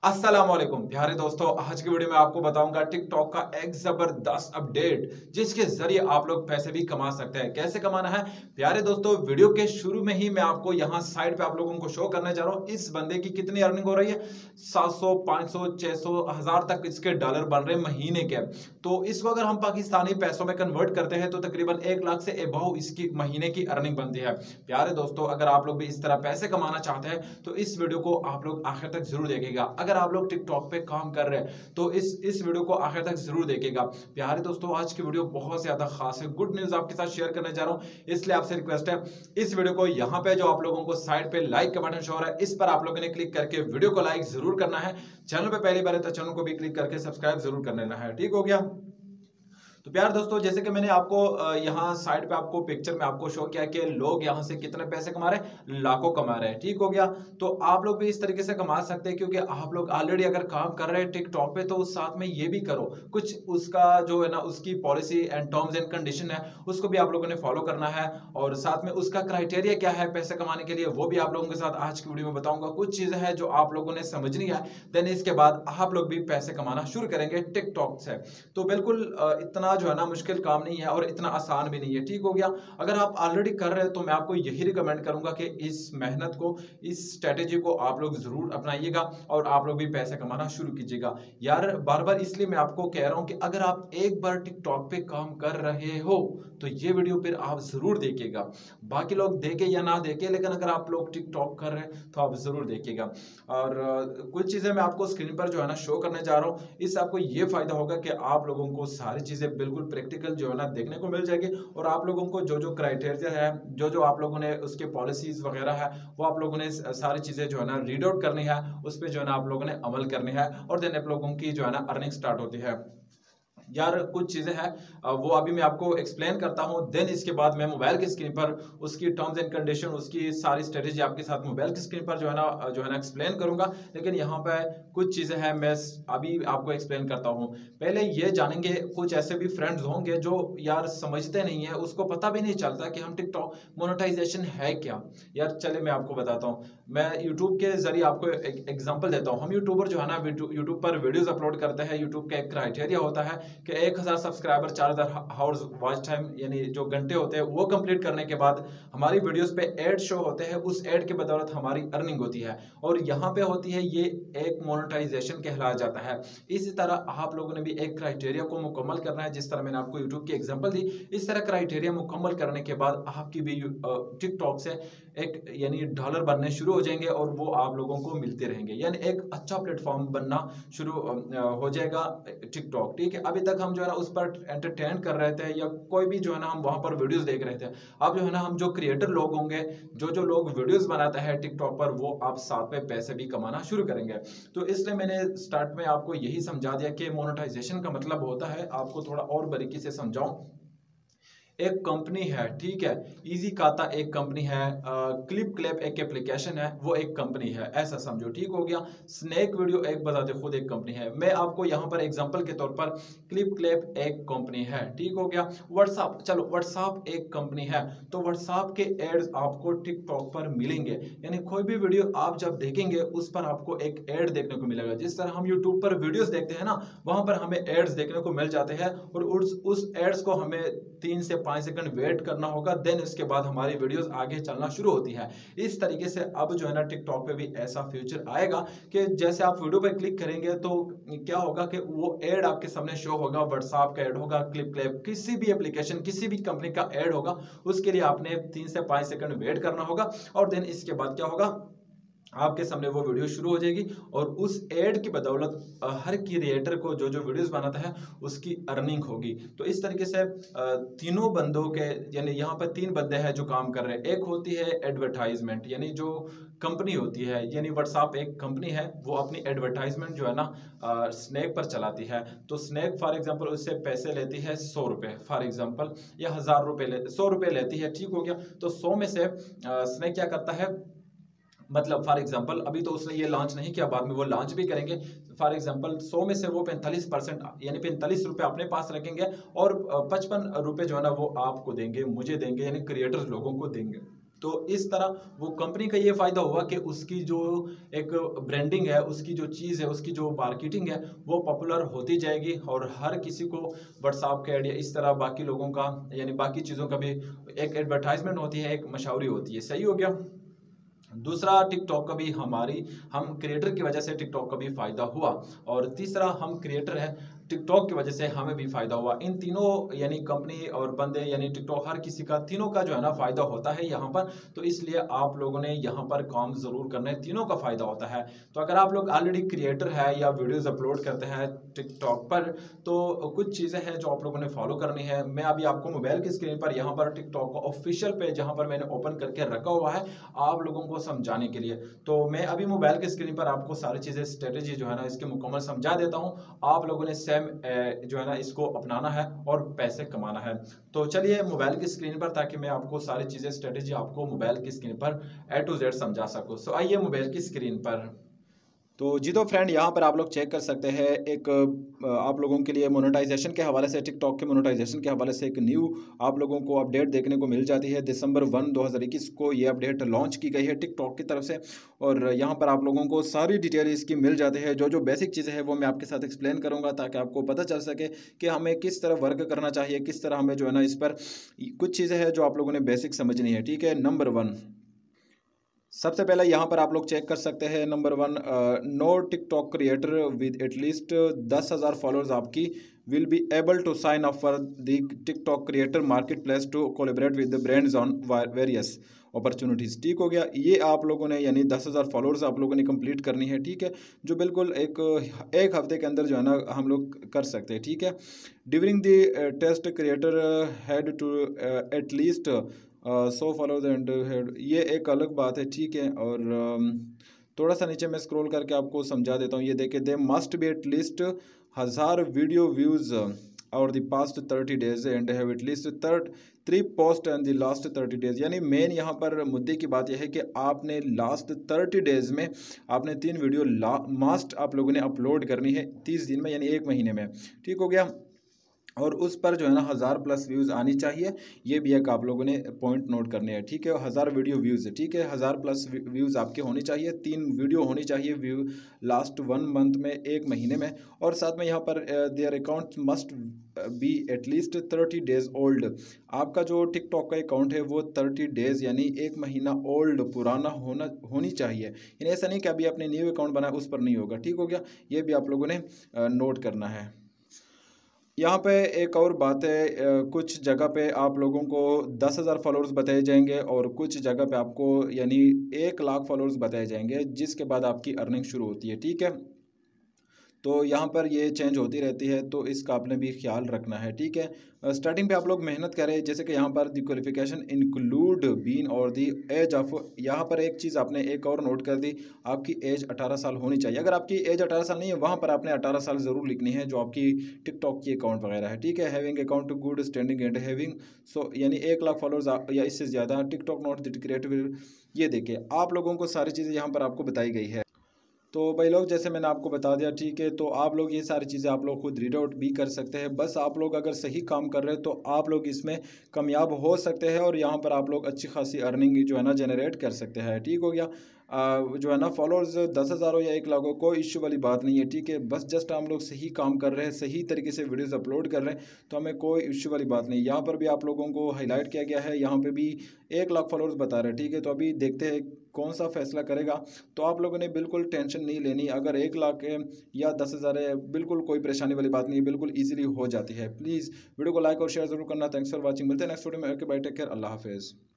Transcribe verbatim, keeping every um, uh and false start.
अस्सलाम वालेकुम प्यारे दोस्तों, आज की वीडियो में आपको बताऊंगा टिकटॉक का एक जबरदस्त अपडेट जिसके जरिए आप लोग पैसे भी कमा सकते हैं। कैसे कमाना है प्यारे दोस्तों, वीडियो के शुरू में ही मैं आपको यहां साइड पे आप लोगों को शो करने जा रहा हूं इस बंदे की कितनी अर्निंग हो रही है। सात सौ, पाँच सौ, छह सौ, हजार तक इसके डॉलर बन रहे हैं महीने के। तो इसको अगर हम पाकिस्तानी पैसों में कन्वर्ट करते हैं तो तकरीबन एक लाख से एबव इसकी महीने की अर्निंग बनती है। प्यारे दोस्तों, अगर आप लोग भी इस तरह पैसे कमाना चाहते हैं तो इस वीडियो को आप लोग आखिर तक जरूर देखिएगा। अगर आप लोग टिकटॉक पे काम कर रहे हैं तो इस इस वीडियो को आखिर तक जरूर देखिएगा। प्यारे दोस्तों, आज की वीडियो बहुत ज्यादा खास है, गुड न्यूज आपके साथ शेयर करने जा रहा हूं, इसलिए आपसे रिक्वेस्ट है इस वीडियो को यहाँ पे जो आप लोगों को साइड पे लाइक का बटन शो हो रहा है इस पर आप लोगों ने क्लिक करके वीडियो को लाइक जरूर करना है। चैनल पे पहली बार है तो चैनल को भी क्लिक करके सब्सक्राइब जरूर कर लेना है। ठीक हो गया। तो प्यार दोस्तों, जैसे कि मैंने आपको यहाँ साइड पे आपको पिक्चर में आपको शो किया कि लोग यहाँ से कितने पैसे कमा रहे हैं, लाखों कमा रहे हैं। ठीक हो गया। तो आप लोग भी इस तरीके से कमा सकते हैं क्योंकि आप लोग ऑलरेडी अगर काम कर रहे हैं टिकटॉक पे तो उस साथ में ये भी करो कुछ, उसका जो है ना उसकी policy and terms and condition है उसको भी आप लोगों ने फॉलो करना है और साथ में उसका क्राइटेरिया क्या है पैसे कमाने के लिए वो भी आप लोगों के साथ आज की वीडियो में बताऊंगा। कुछ चीजें हैं जो आप लोगों ने समझनी है, देन इसके बाद आप लोग भी पैसे कमाना शुरू करेंगे टिकटॉक से। तो बिल्कुल इतना जो है ना मुश्किल काम नहीं है और इतना आसान भी नहीं है। ठीक हो गया। अगर आप ऑलरेडी कर रहे हैं तो मैं आपको यही रिकमेंड करूंगा कि इस मेहनत को, इस स्ट्रेटेजी को आप लोग जरूर अपनाइएगा और आप लोग भी पैसे कमाना शुरू कीजिएगा। यार बार बार इसलिए मैं आपको कह रहा हूं कि अगर आप एक बार टिकटॉक पे काम कर रहे हो तो ये वीडियो फिर आप जरूर देखिएगा। बाकी लोग देखे या ना देखे, लेकिन अगर आप लोग टिकटॉक कर रहे हैं तो आप जरूर देखिएगा। और कुछ चीजें मैं आपको स्क्रीन पर जो है ना शो करने जा रहा हूं, इससे आपको ये फायदा होगा कि आप लोगों को सारी चीजें बिल्कुल प्रैक्टिकल जो है ना देखने को मिल जाएगी और आप लोगों को जो जो क्राइटेरिया है, जो जो आप लोगों ने उसके पॉलिसीज वगैरह है वो आप लोगों ने सारी चीजें जो है ना रीड आउट करनी है, उस पर जो है ना आप लोगों ने अमल करनी है और देन आप लोगों की जो है ना अर्निंग स्टार्ट होती है। यार कुछ चीजें हैं वो अभी मैं आपको एक्सप्लेन करता हूं, देन इसके बाद मैं मोबाइल की स्क्रीन पर उसकी टर्म्स एंड कंडीशन, उसकी सारी स्ट्रेटेजी आपके साथ मोबाइल की स्क्रीन पर जो है ना जो है ना एक्सप्लेन करूंगा। लेकिन यहाँ पे कुछ चीजें हैं मैं अभी आपको एक्सप्लेन करता हूं। पहले ये जानेंगे, कुछ ऐसे भी फ्रेंड्स होंगे जो यार समझते नहीं है, उसको पता भी नहीं चलता कि हम टिकटॉक मोनेटाइजेशन है क्या। यार चले मैं आपको बताता हूँ, मैं यूट्यूब के जरिए आपको एक एग्जाम्पल देता हूँ। हम यूट्यूबर जो है ना यूट्यूब पर वीडियोज अपलोड करते हैं, यूट्यूब का एक क्राइटेरिया होता है कि एक हजार सब्सक्राइबर, चार हजार हावर्स वॉच टाइम यानी जो घंटे होते हैं वो कंप्लीट करने के बाद हमारी वीडियोस पे एड शो होते हैं, उस एड के बदौलत हमारी अर्निंग होती है और यहाँ पे होती है ये एक मोनेटाइजेशन कहलाया जाता है। इसी तरह आप लोगों ने भी एक क्राइटेरिया को मुकम्मल करना है, जिस तरह मैंने आपको यूट्यूब की एग्जांपल दी, इस तरह क्राइटेरिया मुकम्मल करने के बाद आपकी भी टिकटॉक से एक यानी डॉलर बनने शुरू हो जाएंगे और वो आप लोगों को मिलते रहेंगे, यानी एक अच्छा प्लेटफॉर्म बनना शुरू हो जाएगा टिकटॉक। ठीक है। अभी तक हम जो है ना उस पर एंटरटेन कर रहे थे या कोई भी जो है ना हम वहां पर वीडियोस देख रहे थे। अब जो है ना हम जो क्रिएटर लोग होंगे, जो जो लोग वीडियोस बनाते हैं टिकटॉक पर, वो आप साथ में पैसे भी कमाना शुरू करेंगे। तो इसलिए मैंने स्टार्ट में आपको यही समझा दिया कि मोनेटाइजेशन का मतलब होता है, आपको थोड़ा और बारीकी से समझाऊं। एक कंपनी है, ठीक है, इजी खाता एक कंपनी है, क्लिप क्लैप एक एप्लीकेशन है, वो एक कंपनी है, ऐसा समझो। ठीक हो गया। स्नैक वीडियो एक बताते खुद एक कंपनी है। मैं आपको यहाँ पर एग्जांपल के तौर पर क्लिप क्लैप एक कंपनी है। ठीक हो गया। व्हाट्सएप, चलो व्हाट्सएप एक कंपनी है, तो व्हाट्सएप के एड्स आपको टिकटॉक पर मिलेंगे, यानी कोई भी वीडियो आप जब देखेंगे उस पर आपको एक एड देखने को मिलेगा। जिस तरह हम यूट्यूब पर वीडियोस देखते हैं ना, वहां पर हमें एड्स देखने को मिल जाते हैं और उस उस एड्स को हमें तीन से पांच सेकंड वेट करना होगा, देन उसके बाद हमारी वीडियोस आगे चलना शुरू होती है। इस तरीके से अब जो है ना टिकटॉक पे भी ऐसा फ्यूचर आएगा कि जैसे आप वीडियो पे क्लिक करेंगे तो क्या होगा कि वो एड आपके सामने शो होगा, व्हाट्सएप का एड होगा, क्लिप क्लैप, किसी भी एप्लीकेशन, किसी भी कंपनी का एड होगा, उसके लिए आपने तीन से पांच सेकंड वेट करना होगा और देन इसके बाद क्या होगा, आपके सामने वो वीडियो शुरू हो जाएगी और उस एड की बदौलत हर क्रिएटर को जो जो वीडियोस बनाता है उसकी अर्निंग होगी। तो इस तरीके से तीनों बंदों के, यानी यहाँ पर तीन बंदे हैं जो काम कर रहे हैं। एक होती है एडवर्टाइजमेंट, यानी जो कंपनी होती है, यानी व्हाट्सएप एक कंपनी है, वो अपनी एडवर्टाइजमेंट जो है ना स्नैक पर चलाती है। तो स्नैक फॉर एग्जांपल उससे पैसे लेती है सौ रुपये फॉर एग्जांपल, या हजार रुपये ले सौ रुपये लेती है। ठीक हो गया। तो सौ में से स्नैक क्या करता है, मतलब फॉर एग्जांपल अभी तो उसने ये लॉन्च नहीं किया, बाद में वो लॉन्च भी करेंगे। फॉर एग्जांपल सौ में से वो पैंतालीस परसेंट यानी पैंतालीस रुपए अपने पास रखेंगे और पचपन रुपए जो है ना वो आपको देंगे, मुझे देंगे, यानी क्रिएटर्स लोगों को देंगे। तो इस तरह वो कंपनी का ये फ़ायदा हुआ कि उसकी जो एक ब्रांडिंग है, उसकी जो चीज़ है, उसकी जो मार्केटिंग है वो पॉपुलर होती जाएगी और हर किसी को व्हाट्सएप का आइडिया, इस तरह बाकी लोगों का यानी बाकी चीज़ों का भी एक एडवर्टाइजमेंट होती है, एक मशहूरी होती है। सही हो गया। दूसरा, टिकटॉक का भी हमारी हम क्रिएटर की वजह से टिकटॉक का भी फ़ायदा हुआ। और तीसरा, हम क्रिएटर हैं, टिकटॉक की वजह से हमें भी फ़ायदा हुआ। इन तीनों यानी कंपनी और बंदे यानी टिकटॉक, हर किसी का तीनों का जो है ना फ़ायदा होता है यहाँ पर। तो इसलिए आप लोगों ने यहाँ पर काम ज़रूर करना है, तीनों का फ़ायदा होता है। तो अगर आप लोग ऑलरेडी क्रिएटर है या वीडियोज़ अपलोड करते हैं टिकटॉक पर, तो कुछ चीज़ें हैं जो आप लोगों ने फॉलो करनी है। मैं अभी आपको मोबाइल की स्क्रीन पर यहाँ पर टिकटॉक का ऑफिशियल पेज जहाँ पर मैंने ओपन करके रखा हुआ है आप लोगों को समझाने के लिए। तो मैं अभी मोबाइल की स्क्रीन पर आपको सारी चीज़ें, स्ट्रेटेजी जो है ना इसके मुकम्मल समझा देता हूँ। आप लोगों ने सेम जो है ना इसको अपनाना है और पैसे कमाना है। तो चलिए मोबाइल की स्क्रीन पर, ताकि मैं आपको सारी चीज़ें, स्ट्रेटेजी आपको मोबाइल की स्क्रीन पर ए टू जेड समझा सकूँ। सो आइए मोबाइल की स्क्रीन पर। तो जी तो फ्रेंड, यहाँ पर आप लोग चेक कर सकते हैं एक आप लोगों के लिए मोनेटाइजेशन के हवाले से, टिकटॉक के मोनेटाइजेशन के हवाले से एक न्यू आप लोगों को अपडेट देखने को मिल जाती है। दिसंबर वन दो हज़ार इक्कीस को ये अपडेट लॉन्च की गई है टिकटॉक की तरफ से, और यहाँ पर आप लोगों को सारी डिटेल इसकी मिल जाती है। जो जो बेसिक चीज़ें हैं वो मैं आपके साथ एक्सप्लेन करूँगा, ताकि आपको पता चल सके कि हमें किस तरह वर्क करना चाहिए, किस तरह हमें जो है ना इस पर कुछ चीज़ें हैं जो आप लोगों ने बेसिक समझनी है। ठीक है, नंबर वन, सबसे पहले यहाँ पर आप लोग चेक कर सकते हैं number one, no TikTok creator with at least दस हज़ार फॉलोअर्स आपकी will be able to sign up for the TikTok creator marketplace to collaborate with the brands on various opportunities. ठीक हो गया, ये आप लोगों ने यानी दस हज़ार फॉलोअर्स आप लोगों ने कंप्लीट करनी है। ठीक है, जो बिल्कुल एक एक हफ्ते के अंदर जो है ना हम लोग कर सकते हैं। ठीक है, during the test creator had to at least so followers and head, ये एक अलग बात है। ठीक है, और uh, थोड़ा सा नीचे मैं स्क्रॉल करके आपको समझा देता हूँ। ये देखिए, दे मस्ट बी एटलीस्ट हज़ार वीडियो व्यूज़ और the past thirty days and have at least third three post and the last thirty days. यानी मेन यहाँ पर मुद्दे की बात यह है कि आपने लास्ट थर्टी डेज में आपने तीन वीडियो ला मास्ट आप लोगों ने अपलोड करनी है तीस दिन में, यानी एक महीने में। ठीक हो गया, और उस पर जो है ना हज़ार प्लस व्यूज़ आनी चाहिए। ये भी एक आप लोगों ने पॉइंट नोट करने हैं। ठीक है, हज़ार वीडियो व्यूज़, ठीक है, हज़ार प्लस व्यूज़ आपके होने चाहिए, तीन वीडियो होनी चाहिए व्यू लास्ट वन मंथ में, एक महीने में। और साथ में यहाँ पर their account must be at least thirty days old. आपका जो टिकटॉक का अकाउंट है वो थर्टी डेज यानी एक महीना ओल्ड पुराना होना होनी चाहिए। यानी ऐसा नहीं कि अभी आपने न्यू अकाउंट बनाया उस पर नहीं होगा। ठीक हो गया, ये भी आप लोगों ने नोट करना है। यहाँ पे एक और बात है, कुछ जगह पे आप लोगों को दस हज़ार फॉलोअर्स बताए जाएंगे और कुछ जगह पे आपको यानी एक लाख फॉलोअर्स बताए जाएंगे, जिसके बाद आपकी अर्निंग शुरू होती है। ठीक है, तो यहाँ पर ये चेंज होती रहती है, तो इसका आपने भी ख्याल रखना है। ठीक है, स्टार्टिंग पे आप लोग मेहनत करें, जैसे कि यहाँ पर दी क्वालिफिकेशन इंक्लूड बीन और दी एज ऑफ, यहाँ पर एक चीज़ आपने एक और नोट कर दी, आपकी एज अठारह साल होनी चाहिए। अगर आपकी एज अठारह साल नहीं है, वहाँ पर आपने अठारह साल ज़रूर लिखनी है जो आपकी टिकटॉक की अकाउंट वगैरह है। ठीक है, having account good standing and having so यानी एक लाख फॉलोअर्स या इससे ज़्यादा, टिकटॉक नॉट द क्रिएटिव। ये देखिए आप लोगों को सारी चीज़ें यहाँ पर आपको बताई गई है। तो भाई लोग, जैसे मैंने आपको बता दिया, ठीक है, तो आप लोग ये सारी चीज़ें आप लोग खुद रीड आउट भी कर सकते हैं। बस आप लोग अगर सही काम कर रहे हैं तो आप लोग इसमें कामयाब हो सकते हैं और यहाँ पर आप लोग अच्छी खासी अर्निंग जो है ना जनरेट कर सकते हैं। ठीक हो गया, आ, जो है ना फॉलोअर्स दस हज़ार हो या एक लाख हो, कोई इश्यू वाली बात नहीं है। ठीक है, बस जस्ट हम लोग सही काम कर रहे हैं, सही तरीके से वीडियोज़ अपलोड कर रहे हैं, तो हमें कोई इश्यू वाली बात नहीं। यहाँ पर भी आप लोगों को हाईलाइट किया गया है, यहाँ पर भी एक लाख फॉलोअर्स बता रहे हैं। ठीक है, तो अभी देखते हैं कौन सा फैसला करेगा। तो आप लोगों ने बिल्कुल टेंशन नहीं लेनी, अगर एक लाख है या दस हज़ार है, बिल्कुल कोई परेशानी वाली बात नहीं है, बिल्कुल इजीली हो जाती है। प्लीज़ वीडियो को लाइक और शेयर जरूर करना। थैंक्स फॉर वाचिंग, मिलते हैं नेक्स्ट वीडियो में। ओके बाय, टेक केयर, अल्लाह हाफिज़।